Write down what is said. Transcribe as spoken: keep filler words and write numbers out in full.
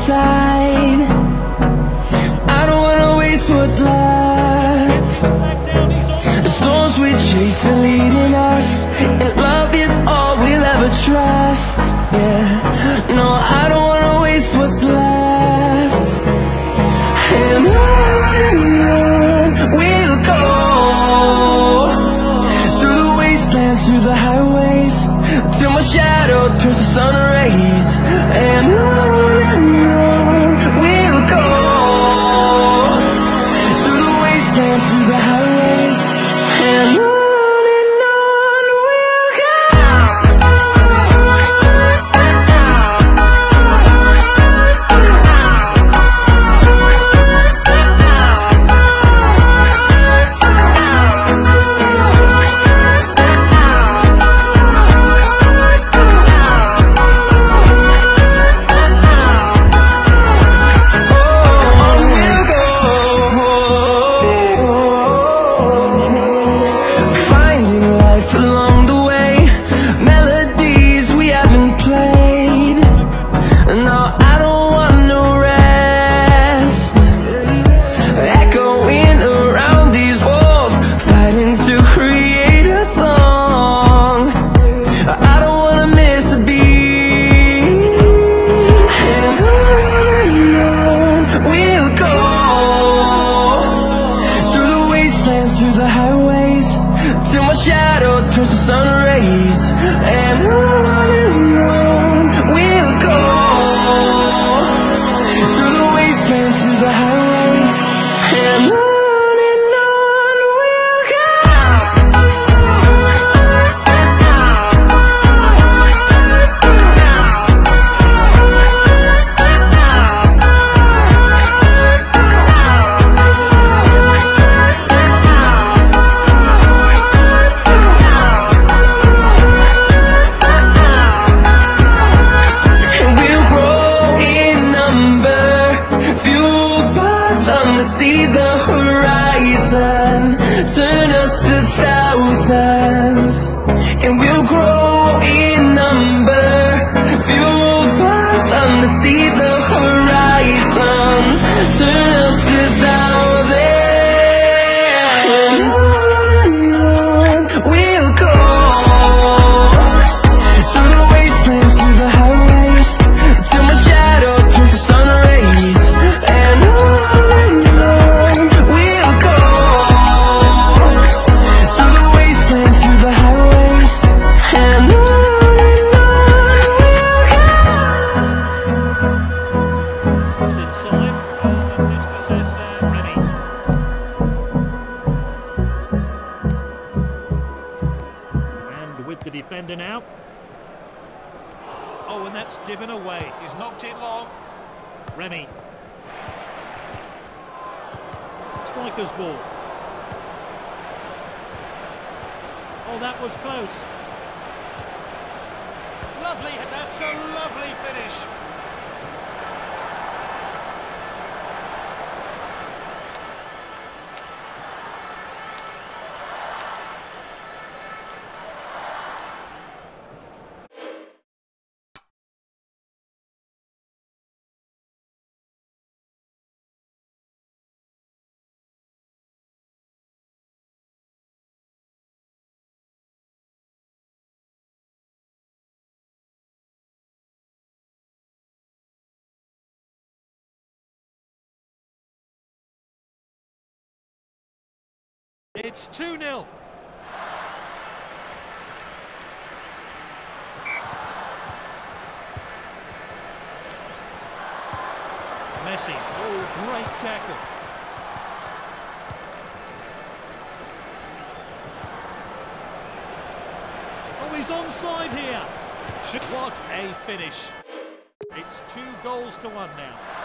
side. I don't wanna waste what's left. The storms we chase are leading us, and love is all we'll ever trust. Yeah, no, I don't wanna waste what's left. And on we'll go, through the wastelands, through the highways, till my shadow turns to sun rays. And on and on we'll go, through the wastelands, through the highways, and on. Turns to sun rays, and on and on we'll go, through the wastelands, through the highways, and on and on we'll go. See the horizon, turn us to thousands, and we'll grow in number, fueled by them to see the horizon, turn us to thousands, and on and on we'll go, through the wastelands, through the highways, till my shadow turns to sun rays, and on. The defender now. Oh, and that's given away. He's knocked it long. Remy. Striker's ball. Oh, that was close. Lovely. That's a lovely finish. It's two nil. Messi. Oh, great tackle. Oh, he's onside here. What a finish. It's two goals to one now.